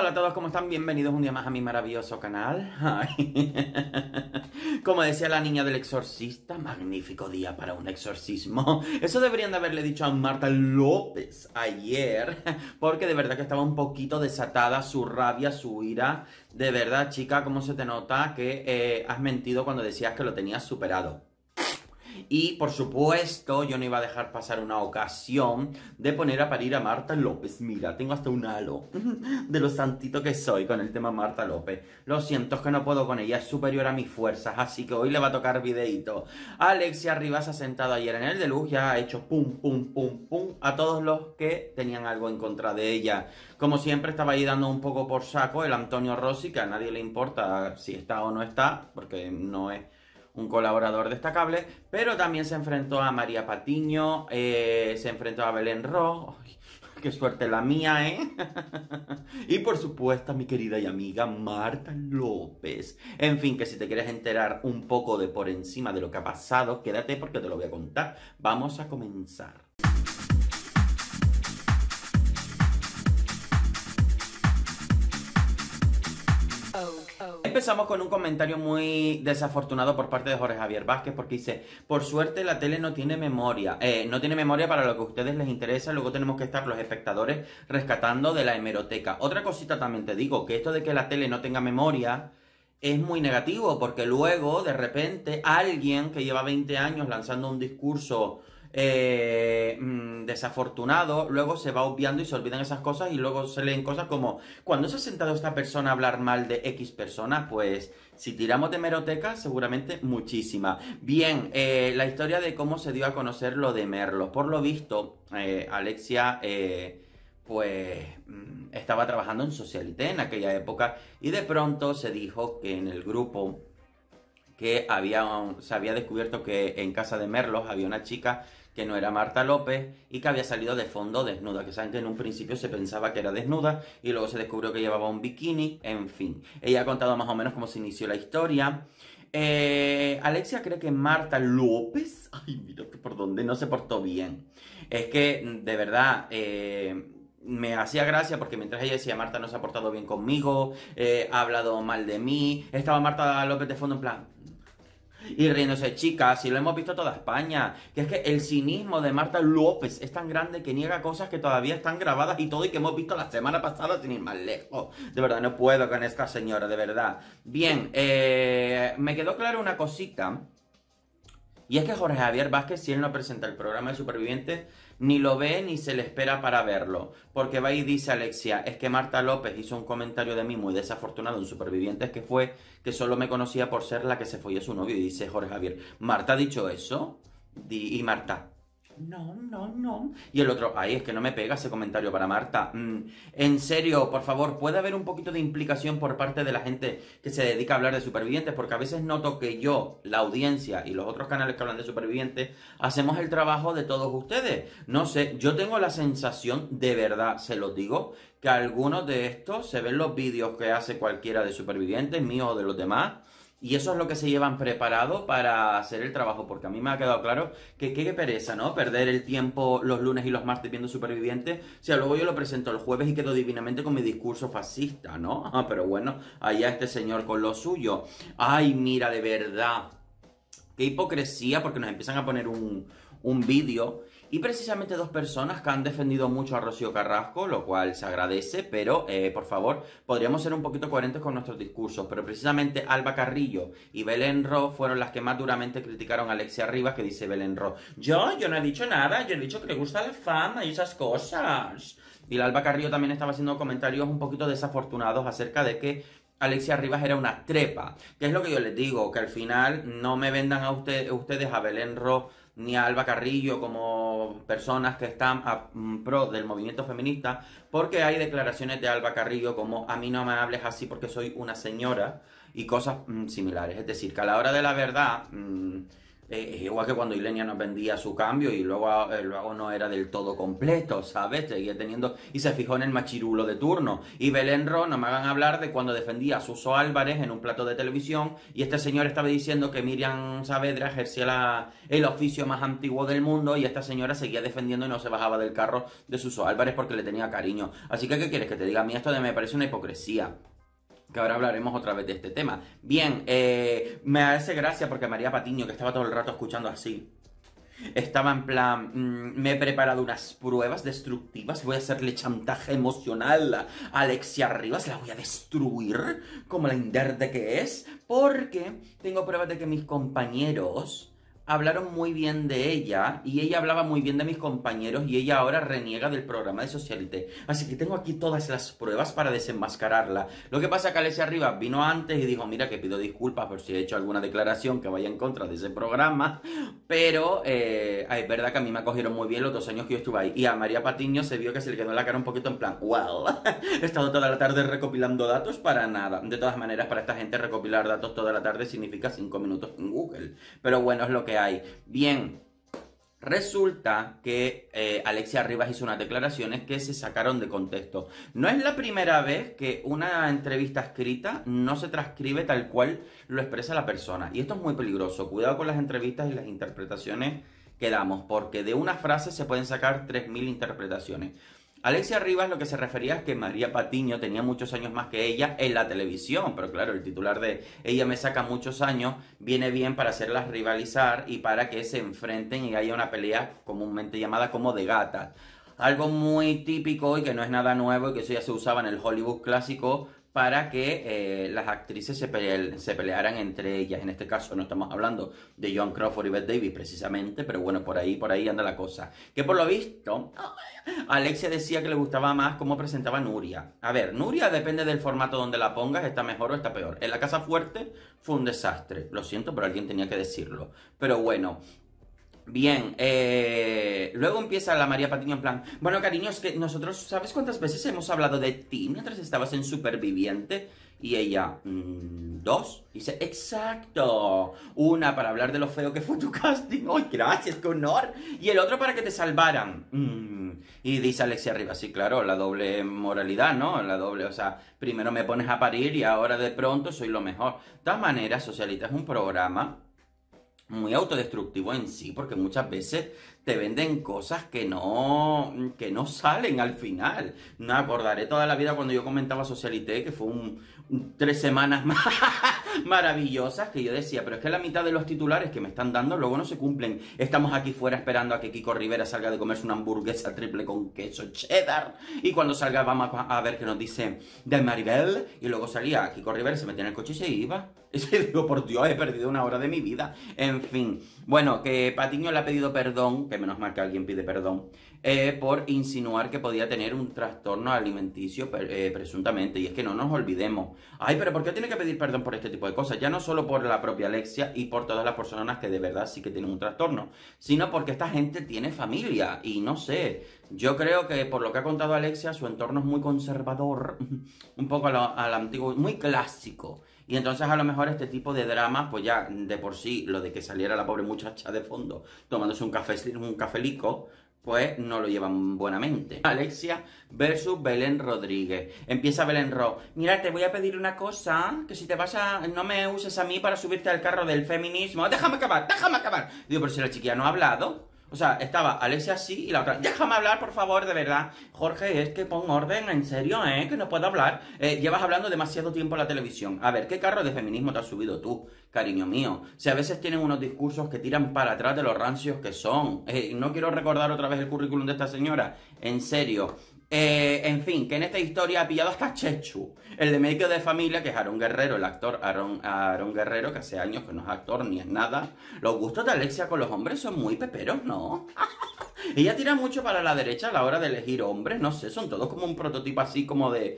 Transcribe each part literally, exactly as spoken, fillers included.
Hola a todos, ¿cómo están? Bienvenidos un día más a mi maravilloso canal. Ay. Como decía la niña del exorcista, magnífico día para un exorcismo. Eso deberían de haberle dicho a Marta López ayer, porque de verdad que estaba un poquito desatada su rabia, su ira. De verdad, chica, ¿cómo se te nota que eh, has mentido cuando decías que lo tenías superado? Y, por supuesto, yo no iba a dejar pasar una ocasión de poner a parir a Marta López. Mira, tengo hasta un halo de lo santito que soy con el tema Marta López. Lo siento, es que no puedo con ella, es superior a mis fuerzas, así que hoy le va a tocar videíto. Alexia Rivas ha sentado ayer en el Deluxe, ya ha hecho pum, pum, pum, pum a todos los que tenían algo en contra de ella. Como siempre, estaba ahí dando un poco por saco el Antonio Rossi, que a nadie le importa si está o no está, porque no es un colaborador destacable, pero también se enfrentó a María Patiño, eh, se enfrentó a Belén Ro, ¡ay, qué suerte la mía, eh! Y por supuesto a mi querida y amiga Marta López. En fin, que si te quieres enterar un poco de por encima de lo que ha pasado, quédate porque te lo voy a contar. Vamos a comenzar. Empezamos con un comentario muy desafortunado por parte de Jorge Javier Vázquez, porque dice: por suerte la tele no tiene memoria, eh, no tiene memoria para lo que a ustedes les interesa, luego tenemos que estar los espectadores rescatando de la hemeroteca. Otra cosita también te digo, que esto de que la tele no tenga memoria es muy negativo, porque luego de repente alguien que lleva veinte años lanzando un discurso Eh, mmm, desafortunado, luego se va obviando y se olvidan esas cosas y luego se leen cosas como: cuando se ha sentado esta persona a hablar mal de X persona, pues si tiramos de hemeroteca seguramente muchísima. Bien, eh, la historia de cómo se dio a conocer lo de Merlos. Por lo visto, eh, Alexia eh, pues mmm, estaba trabajando en Socialité en aquella época y de pronto se dijo que en el grupo que había, se había descubierto que en casa de Merlos había una chica que no era Marta López y que había salido de fondo desnuda, que saben que en un principio se pensaba que era desnuda y luego se descubrió que llevaba un bikini, en fin. Ella ha contado más o menos cómo se inició la historia. Eh, Alexia cree que Marta López, ay, mira por dónde no se portó bien. Es que, de verdad, eh, me hacía gracia porque mientras ella decía: Marta no se ha portado bien conmigo, eh, ha hablado mal de mí, estaba Marta López de fondo en plan y riéndose. Chicas, si lo hemos visto toda España, que es que el cinismo de Marta López es tan grande que niega cosas que todavía están grabadas y todo y que hemos visto la semana pasada sin ir más lejos. De verdad, no puedo con esta señora, de verdad. Bien, eh, me quedó claro una cosita. Y es que Jorge Javier Vázquez, si él no presenta el programa de Supervivientes, ni lo ve ni se le espera para verlo. Porque va y dice Alexia: es que Marta López hizo un comentario de mí muy desafortunado en Supervivientes, que fue que solo me conocía por ser la que se folló a su novio. Y dice Jorge Javier: ¿Marta ha dicho eso? Y Marta: no, no, no. Y el otro: ay, es que no me pega ese comentario para Marta. Mm, en serio, por favor, ¿puede haber un poquito de implicación por parte de la gente que se dedica a hablar de Supervivientes? Porque a veces noto que yo, la audiencia y los otros canales que hablan de Supervivientes, hacemos el trabajo de todos ustedes. No sé, yo tengo la sensación, de verdad, se los digo, que algunos de estos se ven los vídeos que hace cualquiera de Supervivientes, míos o de los demás, y eso es lo que se llevan preparado para hacer el trabajo, porque a mí me ha quedado claro que qué pereza, ¿no? Perder el tiempo los lunes y los martes viendo Supervivientes. O sea, luego yo lo presento el jueves y quedo divinamente con mi discurso fascista, ¿no? Ah, pero bueno, allá este señor con lo suyo. Ay, mira, de verdad, qué hipocresía, porque nos empiezan a poner un, un vídeo y precisamente dos personas que han defendido mucho a Rocío Carrasco, lo cual se agradece, pero eh, por favor, podríamos ser un poquito coherentes con nuestros discursos. Pero precisamente Alba Carrillo y Belén Ro fueron las que más duramente criticaron a Alexia Rivas, que dice Belén Ro: yo, yo no he dicho nada, yo he dicho que le gusta la fama y esas cosas. Y la Alba Carrillo también estaba haciendo comentarios un poquito desafortunados acerca de que Alexia Rivas era una trepa. Que es lo que yo les digo, que al final no me vendan a usted, ustedes a Belén Ro ni a Alba Carrillo como personas que están a pro del movimiento feminista, porque hay declaraciones de Alba Carrillo como: a mí no me hables así porque soy una señora, y cosas mmm, similares. Es decir, que a la hora de la verdad, mmm, Eh, igual que cuando Ilenia nos vendía su cambio y luego, eh, luego no era del todo completo, ¿sabes? Seguía teniendo... Y se fijó en el machirulo de turno. Y Belén Ro, no me hagan hablar de cuando defendía a Suso Álvarez en un plato de televisión y este señor estaba diciendo que Miriam Saavedra ejercía la, el oficio más antiguo del mundo y esta señora seguía defendiendo y no se bajaba del carro de Suso Álvarez porque le tenía cariño. Así que, ¿qué quieres que te diga? A mí esto de me parece una hipocresía. Que ahora hablaremos otra vez de este tema. Bien, eh, me hace gracia porque María Patiño, que estaba todo el rato escuchando así, estaba en plan, mmm, me he preparado unas pruebas destructivas, voy a hacerle chantaje emocional a Alexia Rivas, la voy a destruir como la inderde que es, porque tengo pruebas de que mis compañeros hablaron muy bien de ella y ella hablaba muy bien de mis compañeros y ella ahora reniega del programa de Socialité. Así que tengo aquí todas las pruebas para desenmascararla. Lo que pasa es que Alexia Rivas vino antes y dijo, mira que pido disculpas por si he hecho alguna declaración que vaya en contra de ese programa, pero eh, es verdad que a mí me acogieron muy bien los dos años que yo estuve ahí. Y a María Patiño se vio que se le quedó en la cara un poquito en plan, well, he estado toda la tarde recopilando datos para nada. De todas maneras, para esta gente recopilar datos toda la tarde significa cinco minutos en Google. Pero bueno, es lo que hay. Bien, resulta que eh, Alexia Rivas hizo unas declaraciones que se sacaron de contexto. No es la primera vez que una entrevista escrita no se transcribe tal cual lo expresa la persona. Y esto es muy peligroso. Cuidado con las entrevistas y las interpretaciones que damos, porque de una frase se pueden sacar tres mil interpretaciones. Alexia Rivas lo que se refería es que María Patiño tenía muchos años más que ella en la televisión, pero claro, el titular de ella me saca muchos años viene bien para hacerlas rivalizar y para que se enfrenten y haya una pelea comúnmente llamada como de gatas. Algo muy típico y que no es nada nuevo y que eso ya se usaba en el Hollywood clásico para que eh, las actrices se, pele se pelearan entre ellas. En este caso no estamos hablando de Joan Crawford y Bette Davis precisamente, pero bueno, por ahí, por ahí anda la cosa. Que por lo visto, Alexia decía que le gustaba más cómo presentaba Nuria. A ver, Nuria depende del formato donde la pongas, está mejor o está peor. En La Casa Fuerte fue un desastre, lo siento, pero alguien tenía que decirlo. Pero bueno... Bien, eh, luego empieza la María Patiño en plan, bueno cariño, es que nosotros, ¿sabes cuántas veces hemos hablado de ti mientras estabas en Superviviente? Y ella, mmm, dos, y dice, exacto, una para hablar de lo feo que fue tu casting, ¡ay, gracias, qué honor! Y el otro para que te salvaran, mm. Y dice Alexia Rivas, sí, claro, la doble moralidad, ¿no? La doble, o sea, primero me pones a parir y ahora de pronto soy lo mejor. De todas maneras, Socialité es un programa muy autodestructivo en sí, porque muchas veces te venden cosas que no, que no salen al final. Me acordaré toda la vida cuando yo comentaba Socialité, que fue un, un tres semanas más maravillosas, que yo decía, pero es que la mitad de los titulares que me están dando luego no se cumplen. Estamos aquí fuera esperando a que Kiko Rivera salga de comerse una hamburguesa triple con queso cheddar, y cuando salga vamos a ver qué nos dice de Maribel, y luego salía Kiko Rivera, se metía en el coche y se iba. Y digo, por Dios, he perdido una hora de mi vida. En fin, bueno, que Patiño le ha pedido perdón, que menos mal que alguien pide perdón, eh, por insinuar que podía tener un trastorno alimenticio eh, presuntamente. Y es que no nos olvidemos. Ay, pero ¿por qué tiene que pedir perdón por este tipo de cosas? Ya no solo por la propia Alexia y por todas las personas que de verdad sí que tienen un trastorno, sino porque esta gente tiene familia. Y no sé, yo creo que por lo que ha contado Alexia, su entorno es muy conservador, un poco al a antiguo, muy clásico. Y entonces a lo mejor este tipo de dramas, pues ya de por sí, lo de que saliera la pobre muchacha de fondo tomándose un café, un cafelico, pues no lo llevan buenamente. Alexia versus Belén Rodríguez. Empieza Belén Ro. Mira, te voy a pedir una cosa, que si te vas a... no me uses a mí para subirte al carro del feminismo. Déjame acabar, déjame acabar. Digo, pero si la chiquilla no ha hablado... O sea, estaba Alexia así y la otra, déjame hablar, por favor, de verdad. Jorge, es que pon orden, en serio, ¿eh? Que no puedo hablar. Eh, llevas hablando demasiado tiempo en la televisión. A ver, ¿qué carro de feminismo te has subido tú, cariño mío? Si a veces tienen unos discursos que tiran para atrás de los rancios que son. Eh, no quiero recordar otra vez el currículum de esta señora. En serio. Eh, en fin, que en esta historia ha pillado hasta Chechu, el de médico de familia, que es Aaron Guerrero, el actor Aaron, Aaron Guerrero, que hace años que no es actor ni es nada. Los gustos de Alexia con los hombres son muy peperos, ¿no? Ella tira mucho para la derecha a la hora de elegir hombres, no sé, son todos como un prototipo así como de...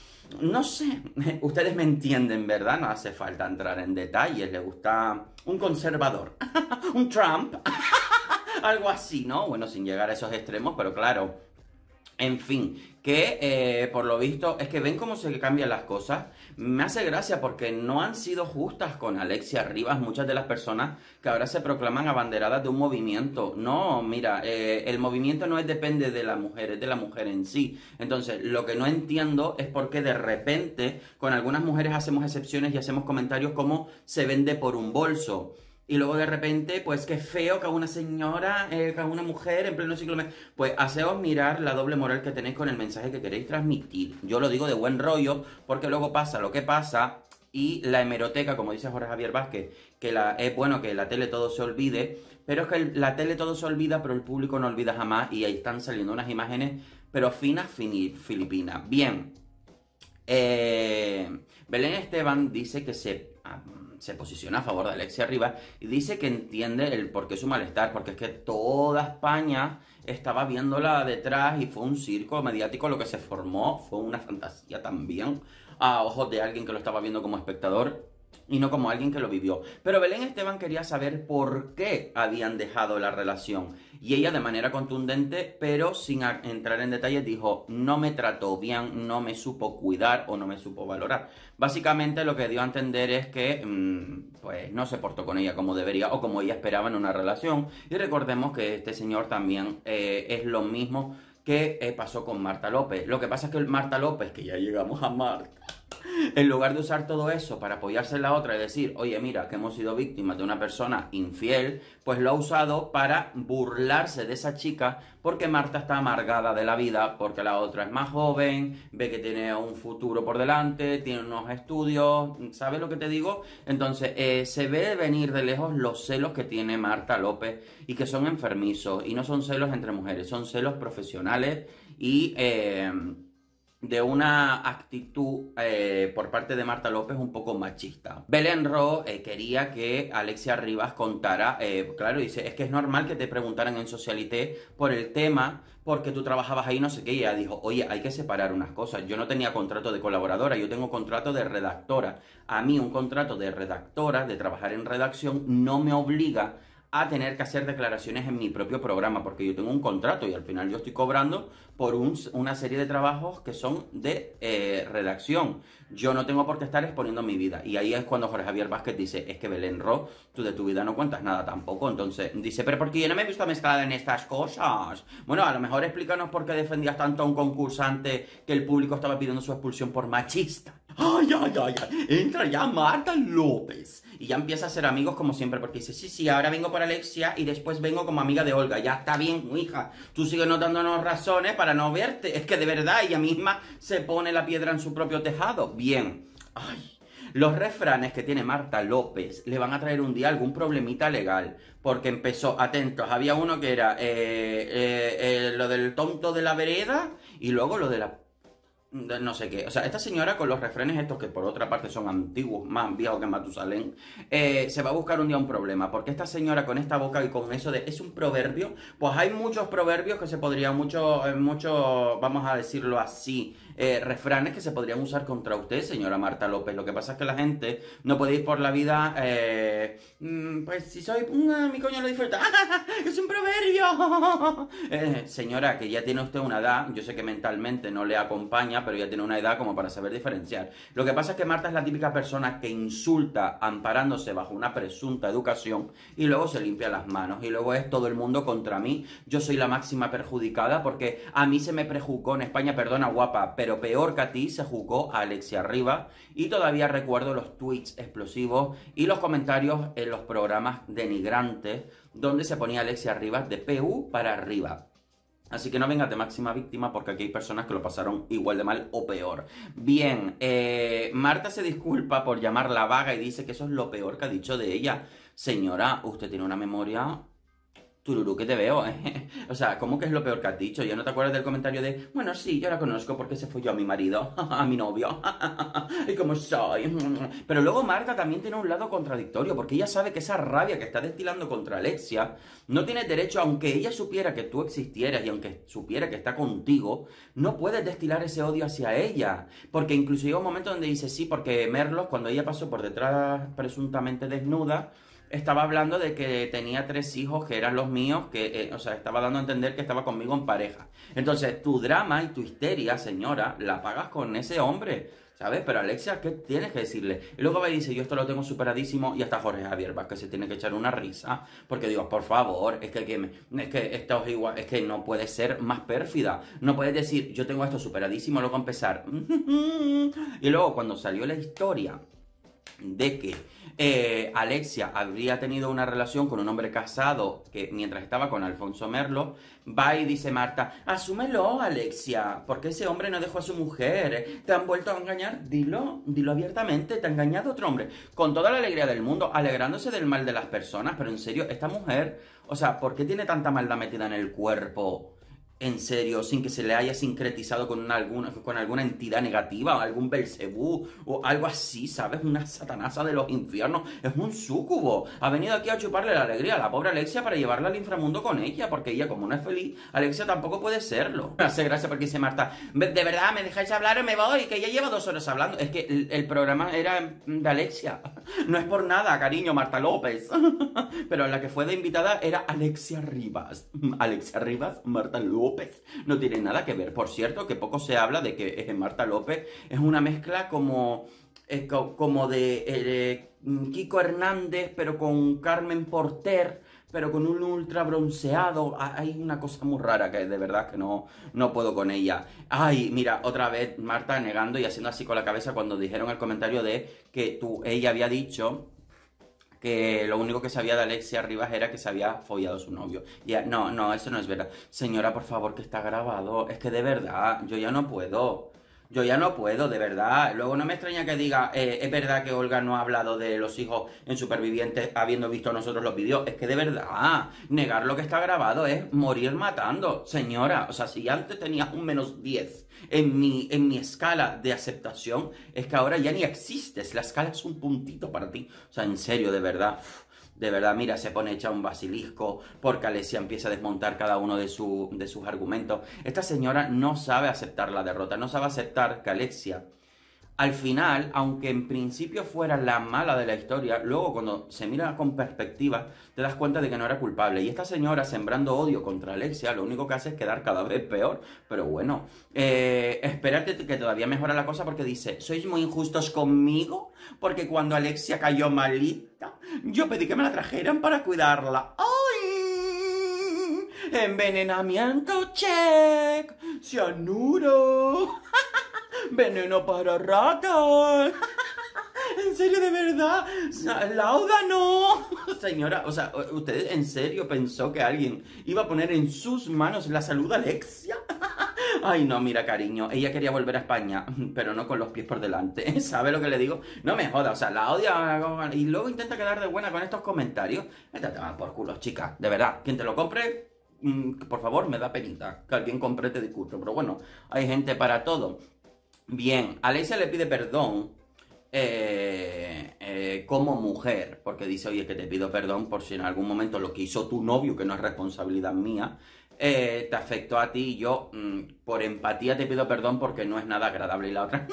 No sé, ustedes me entienden, ¿verdad? No hace falta entrar en detalles, le gusta un conservador, un Trump, algo así, ¿no? Bueno, sin llegar a esos extremos, pero claro... En fin, que eh, por lo visto es que ven cómo se cambian las cosas. Me hace gracia porque no han sido justas con Alexia Rivas muchas de las personas que ahora se proclaman abanderadas de un movimiento. No, mira, eh, el movimiento no es depende de la mujer, es de la mujer en sí. Entonces, lo que no entiendo es por qué de repente con algunas mujeres hacemos excepciones y hacemos comentarios como se vende por un bolso. Y luego de repente, pues qué feo que a una señora, eh, que a una mujer en pleno siglo... me- Pues haceos mirar la doble moral que tenéis con el mensaje que queréis transmitir. Yo lo digo de buen rollo, porque luego pasa lo que pasa y la hemeroteca, como dice Jorge Javier Vázquez, que la, es bueno que la tele todo se olvide, pero es que el- la tele todo se olvida, pero el público no olvida jamás y ahí están saliendo unas imágenes, pero finas, fini- filipinas. Bien, eh, Belén Esteban dice que se... ah, se posiciona a favor de Alexia Rivas y dice que entiende el por qué su malestar, porque es que toda España estaba viéndola detrás y fue un circo mediático lo que se formó, fue una fantasía también a ojos de alguien que lo estaba viendo como espectador y no como alguien que lo vivió. Pero Belén Esteban quería saber por qué habían dejado la relación. Y ella de manera contundente, pero sin a- entrar en detalles, dijo, no me trató bien, no me supo cuidar o no me supo valorar. Básicamente lo que dio a entender es que mm, pues no se portó con ella como debería o como ella esperaba en una relación. Y recordemos que este señor también eh, es lo mismo que eh, pasó con Marta López. Lo que pasa es que Marta López, que ya llegamos a Marta, en lugar de usar todo eso para apoyarse en la otra y decir, oye, mira, que hemos sido víctimas de una persona infiel, pues lo ha usado para burlarse de esa chica porque Marta está amargada de la vida, porque la otra es más joven, ve que tiene un futuro por delante, tiene unos estudios, ¿sabes lo que te digo? Entonces, eh, se ve venir de lejos los celos que tiene Marta López y que son enfermizos, y no son celos entre mujeres, son celos profesionales y... Eh, de una actitud eh, por parte de Marta López un poco machista. Belén Ro eh, quería que Alexia Rivas contara, eh, claro, dice, es que es normal que te preguntaran en Socialité por el tema, porque tú trabajabas ahí, no sé qué, y ella dijo, oye, hay que separar unas cosas, yo no tenía contrato de colaboradora, yo tengo contrato de redactora. A mí un contrato de redactora, de trabajar en redacción, no me obliga a tener que hacer declaraciones en mi propio programa, porque yo tengo un contrato y al final yo estoy cobrando por un- una serie de trabajos que son de eh, redacción. Yo no tengo por qué estar exponiendo mi vida. Y ahí es cuando Jorge Javier Vázquez dice, es que Belén Ro, tú de tu vida no cuentas nada tampoco. Entonces dice, pero ¿por qué yo no me he visto mezclada en estas cosas? Bueno, a lo mejor explícanos por qué defendías tanto a un concursante que el público estaba pidiendo su expulsión por machista. Ay, ay, ay, ay, entra ya Marta López. Y ya empieza a ser amigos como siempre, porque dice, sí, sí, ahora vengo por Alexia y después vengo como amiga de Olga. Ya está bien, hija. Tú sigues notándonos razones para no verte. Es que de verdad ella misma se pone la piedra en su propio tejado. Bien. Ay. Los refranes que tiene Marta López le van a traer un día algún problemita legal. Porque empezó, atentos, había uno que era eh, eh, eh, lo del tonto de la vereda y luego lo de la no sé qué. O sea, esta señora con los refranes estos que por otra parte son antiguos, más viejos que Matusalén, eh, se va a buscar un día un problema. Porque esta señora con esta boca y con eso de es un proverbio, pues hay muchos proverbios que se podrían, muchos, eh, mucho, vamos a decirlo así, eh, refranes que se podrían usar contra usted, señora Marta López. Lo que pasa es que la gente no puede ir por la vida, eh, mm, pues si soy, mm, mi coño lo disfruta, es un proverbio. Eh, señora, que ya tiene usted una edad, yo sé que mentalmente no le acompaña, pero ya tiene una edad como para saber diferenciar. Lo que pasa es que Marta es la típica persona que insulta amparándose bajo una presunta educación y luego se limpia las manos y luego es todo el mundo contra mí. Yo soy la máxima perjudicada porque a mí se me prejuzgó en España, perdona guapa, pero peor que a ti se juzgó a Alexia Rivas y todavía recuerdo los tweets explosivos y los comentarios en los programas denigrantes donde se ponía Alexia Rivas de P U para arriba. Así que no vengas de máxima víctima porque aquí hay personas que lo pasaron igual de mal o peor. Bien, eh, Marta se disculpa por llamarla vaga y dice que eso es lo peor que ha dicho de ella. Señora, usted tiene una memoria... Tururú, que te veo, ¿eh? O sea, ¿cómo que es lo peor que has dicho? ¿Ya no te acuerdas del comentario de, bueno, sí, yo la conozco porque se folló a mi marido, a mi novio, y como soy? Pero luego Marta también tiene un lado contradictorio, porque ella sabe que esa rabia que está destilando contra Alexia, no tienes derecho, aunque ella supiera que tú existieras y aunque supiera que está contigo, no puedes destilar ese odio hacia ella. Porque incluso llega un momento donde dice, sí, porque Merlos, cuando ella pasó por detrás presuntamente desnuda, estaba hablando de que tenía tres hijos que eran los míos, que, eh, o sea, estaba dando a entender que estaba conmigo en pareja. Entonces, tu drama y tu histeria, señora, la pagas con ese hombre, ¿sabes? Pero Alexia, ¿qué tienes que decirle? Y luego va y dice, yo esto lo tengo superadísimo, y hasta Jorge Javier Vázquez se tiene que echar una risa, porque digo, por favor, es que, que me- es que esto es igual, es que no puede ser más pérfida. No puedes decir, yo tengo esto superadísimo, luego empezar. Y luego cuando salió la historia de que eh, Alexia habría tenido una relación con un hombre casado que mientras estaba con Alfonso Merlo, va y dice Marta, asúmelo, Alexia, porque ese hombre no dejó a su mujer, te han vuelto a engañar, dilo, dilo abiertamente, te ha engañado otro hombre, con toda la alegría del mundo, alegrándose del mal de las personas, pero en serio, esta mujer, o sea, ¿por qué tiene tanta maldad metida en el cuerpo? En serio, sin que se le haya sincretizado con una, alguna, con alguna entidad negativa, o algún Belcebú, o algo así, ¿sabes? Una satanasa de los infiernos. Es un súcubo. Ha venido aquí a chuparle la alegría a la pobre Alexia para llevarla al inframundo con ella, porque ella, como no es feliz, Alexia tampoco puede serlo. Me hace gracia porque dice Marta, de verdad, ¿me dejáis hablar o me voy? Que ya llevo dos horas hablando. Es que el, el programa era de Alexia. No es por nada, cariño, Marta López. Pero la que fue de invitada era Alexia Rivas. Alexia Rivas, Marta López. No tiene nada que ver. Por cierto, que poco se habla de que eh, Marta López es una mezcla como, eh, co- como de eh, Kiko Hernández, pero con Carmen Porter, pero con un ultra bronceado. Ah, hay una cosa muy rara que de verdad que no, no puedo con ella. Ay, mira, otra vez Marta negando y haciendo así con la cabeza cuando dijeron el comentario de que tú, ella había dicho que lo único que sabía de Alexia Rivas era que se había follado a su novio. Y ya, no, no, eso no es verdad. Señora, por favor, que está grabado. Es que de verdad, yo ya no puedo. Yo ya no puedo, de verdad. Luego no me extraña que diga, eh, es verdad que Olga no ha hablado de los hijos en Supervivientes habiendo visto nosotros los vídeos. Es que de verdad, negar lo que está grabado es morir matando. Señora, o sea, si antes tenías un menos diez en mi, en mi escala de aceptación, es que ahora ya ni existes. La escala es un puntito para ti. O sea, en serio, de verdad. De verdad, mira, se pone hecha un basilisco porque Alexia empieza a desmontar cada uno de, su, de sus argumentos. Esta señora no sabe aceptar la derrota, no sabe aceptar que Alexia, al final, aunque en principio fuera la mala de la historia, luego cuando se mira con perspectiva, te das cuenta de que no era culpable. Y esta señora, sembrando odio contra Alexia, lo único que hace es quedar cada vez peor. Pero bueno, eh, espérate que todavía mejora la cosa porque dice, ¿sois muy injustos conmigo? Porque cuando Alexia cayó malita, yo pedí que me la trajeran para cuidarla. ¡Ay! Envenenamiento, check. Cianuro. Veneno para ratas. En serio, de verdad. Láudano. Señora, o sea, ¿usted en serio pensó que alguien iba a poner en sus manos la salud de Alexia? Ay, no, mira, cariño, ella quería volver a España, pero no con los pies por delante. ¿Sabe lo que le digo? No me joda, o sea, la odia y luego intenta quedar de buena con estos comentarios. Vete a tomar por culo, chica, de verdad. Quien te lo compre, mm, por favor, me da penita. Que alguien compre este discurso, pero bueno, hay gente para todo. Bien, Alexia le pide perdón eh, eh, como mujer, porque dice, oye, que te pido perdón por si en algún momento lo que hizo tu novio, que no es responsabilidad mía, eh, te afectó a ti y yo, mm, por empatía te pido perdón porque no es nada agradable. Y la otra,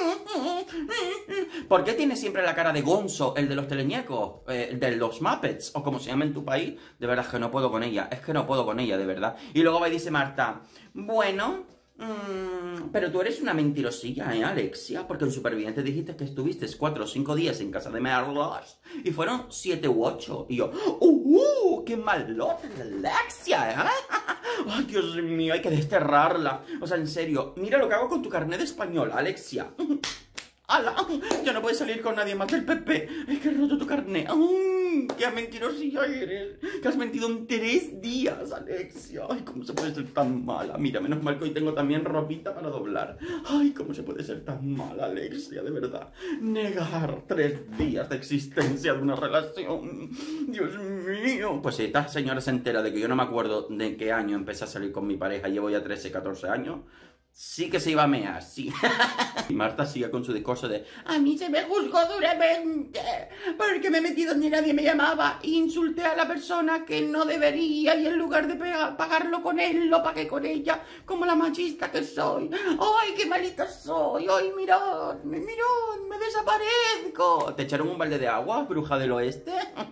¿por qué tiene siempre la cara de Gonzo, el de los teleñecos, eh, el de los Muppets, o como se llama en tu país? De verdad es que no puedo con ella, es que no puedo con ella, de verdad. Y luego va y dice Marta, bueno... Mm, pero tú eres una mentirosilla, ¿eh, Alexia? Porque en Superviviente dijiste que estuviste cuatro o cinco días en casa de Merlos y fueron siete u ocho. Y yo, ¡uh! ¡Qué malota Alexia! ¿Eh? ¡Ay, Dios mío! Hay que desterrarla. O sea, en serio, mira lo que hago con tu carnet de español, Alexia. ¡Hala! Ya no puedes salir con nadie más del P P. ¡Ay, que roto tu carnet! ¡Ay, qué mentirosilla eres! Que has mentido en tres días, Alexia. ¡Ay, cómo se puede ser tan mala! Mira, menos mal que hoy tengo también ropita para doblar. ¡Ay, cómo se puede ser tan mala, Alexia! De verdad. Negar tres días de existencia de una relación. ¡Dios mío! Pues si esta señora se entera de que yo no me acuerdo de qué año empecé a salir con mi pareja, llevo ya trece, catorce años... sí que se iba a mear, sí. Y Marta sigue con su discurso de a mí se me juzgó duramente porque me metí donde nadie me llamaba e insulté a la persona que no debería y en lugar de pegar, pagarlo con él, lo pagué con ella como la machista que soy. ¡Ay, qué malita soy! ¡Ay, mirad! ¡Mirad! ¡Me desaparezco! ¿Te echaron un balde de agua, bruja del oeste?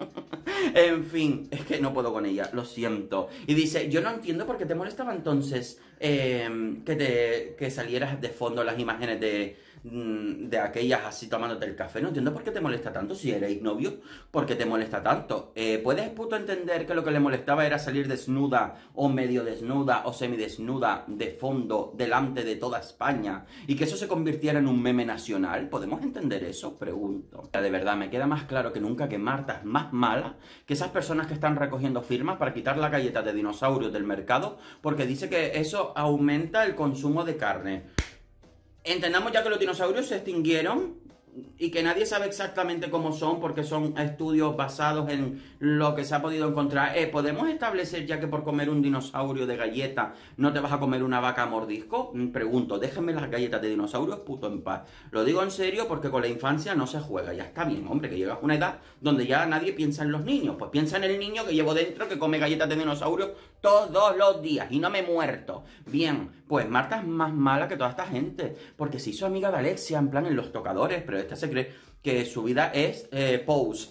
En fin, es que no puedo con ella, lo siento. Y dice, yo no entiendo por qué te molestaba entonces eh, que, te, que salieras de fondo las imágenes de, de aquellas así tomándote el café. No entiendo por qué te molesta tanto si erais novio. ¿Por qué te molesta tanto? Eh, ¿Puedes, puto, entender que lo que le molestaba era salir desnuda o medio desnuda o semidesnuda de fondo delante de toda España y que eso se convirtiera en un meme nacional? ¿Podemos entender eso? Pregunto. De verdad, me queda más claro que nunca que Marta es más mala que esas personas que están recogiendo firmas para quitar la galleta de dinosaurios del mercado porque dice que eso aumenta el consumo de carne. Entendamos ya que los dinosaurios se extinguieron y que nadie sabe exactamente cómo son porque son estudios basados en lo que se ha podido encontrar. Eh, ¿podemos establecer ya que por comer un dinosaurio de galleta no te vas a comer una vaca a mordisco? Pregunto, déjenme las galletas de dinosaurios puto en paz. Lo digo en serio porque con la infancia no se juega. Ya está bien, hombre, que llegas a una edad donde ya nadie piensa en los niños. Pues piensa en el niño que llevo dentro que come galletas de dinosaurios todos los días y no me he muerto. Bien, pues Marta es más mala que toda esta gente porque se hizo amiga de Alexia en plan en los tocadores, pero esta se cree que su vida es eh, pose.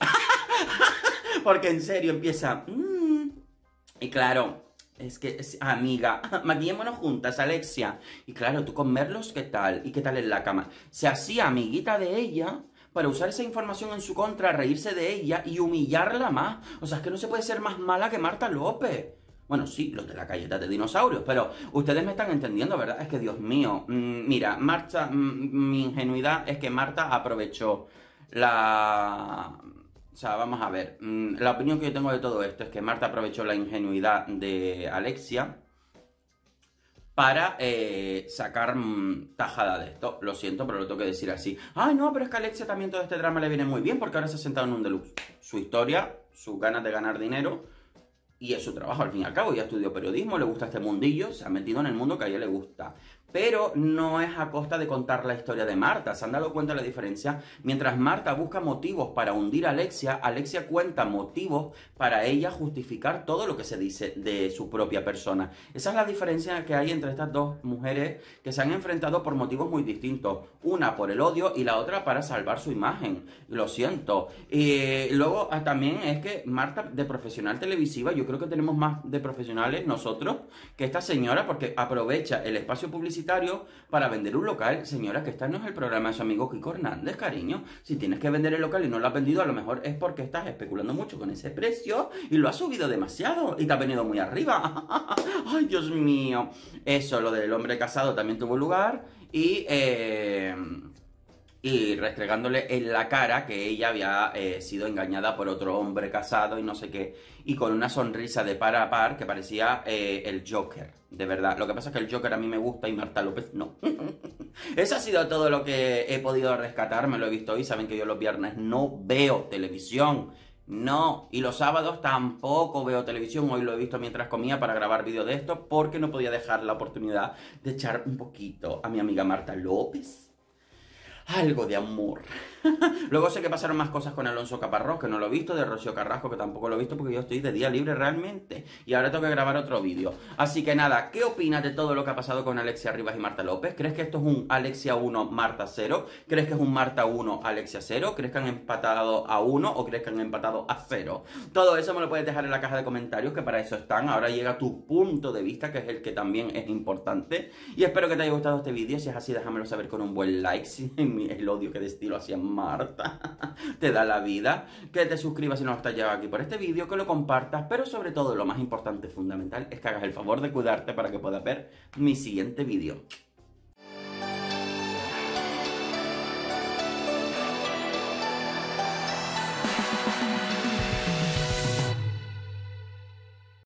Porque en serio empieza... Mmm, y claro, es que, es, amiga, maquillémonos juntas, Alexia. Y claro, tú con Merlos, ¿qué tal? ¿Y qué tal en la cama? Se hacía amiguita de ella para usar esa información en su contra, reírse de ella y humillarla más. O sea, es que no se puede ser más mala que Marta López. Bueno, sí, los de la galleta de dinosaurios, pero ustedes me están entendiendo, ¿verdad? Es que, Dios mío, mmm, mira, Marta, mmm, mi ingenuidad es que Marta aprovechó la... O sea, vamos a ver, mmm, la opinión que yo tengo de todo esto es que Marta aprovechó la ingenuidad de Alexia para eh, sacar mmm, tajada de esto. Lo siento, pero lo tengo que decir así. Ay, no, pero es que a Alexia también todo este drama le viene muy bien porque ahora se ha sentado en un deluxe. Su historia, sus ganas de ganar dinero... Y es su trabajo, al fin y al cabo. Ella estudió periodismo, le gusta este mundillo, se ha metido en el mundo que a ella le gusta. Pero no es a costa de contar la historia de Marta. ¿Se han dado cuenta de la diferencia? Mientras Marta busca motivos para hundir a Alexia, Alexia cuenta motivos para ella justificar todo lo que se dice de su propia persona. Esa es la diferencia que hay entre estas dos mujeres que se han enfrentado por motivos muy distintos. Una por el odio y la otra para salvar su imagen. Lo siento. Y luego también es que Marta, de profesional televisiva, yo creo que tenemos más de profesionales nosotros que esta señora porque aprovecha el espacio publicitario para vender un local. Señora, que esta no es el programa de su amigo Kiko Hernández, cariño. Si tienes que vender el local y no lo has vendido, a lo mejor es porque estás especulando mucho con ese precio y lo has subido demasiado y te ha venido muy arriba. Ay, Dios mío. Eso, lo del hombre casado también tuvo lugar y... Eh... y restregándole en la cara que ella había eh, sido engañada por otro hombre casado y no sé qué, y con una sonrisa de par a par que parecía eh, el Joker, de verdad. Lo que pasa es que el Joker a mí me gusta y Marta López no. Eso ha sido todo lo que he podido rescatar, me lo he visto hoy. Saben que yo los viernes no veo televisión, no, y los sábados tampoco veo televisión. Hoy lo he visto mientras comía para grabar vídeo de esto porque no podía dejar la oportunidad de echar un poquito a mi amiga Marta López algo de amor. Luego sé que pasaron más cosas con Alonso Caparrós, que no lo he visto, de Rocío Carrasco, que tampoco lo he visto porque yo estoy de día libre realmente. Y ahora tengo que grabar otro vídeo. Así que nada, ¿qué opinas de todo lo que ha pasado con Alexia Rivas y Marta López? ¿Crees que esto es un Alexia uno, Marta cero? ¿Crees que es un Marta uno, Alexia cero? ¿Crees que han empatado a uno o crees que han empatado a cero? Todo eso me lo puedes dejar en la caja de comentarios, que para eso están. Ahora llega tu punto de vista, que es el que también es importante. Y espero que te haya gustado este vídeo. Si es así, déjamelo saber con un buen like. Si el odio que destilo hacia Marta te da la vida, que te suscribas si no estás ya aquí por este vídeo, que lo compartas, pero sobre todo lo más importante, fundamental, es que hagas el favor de cuidarte para que puedas ver mi siguiente vídeo.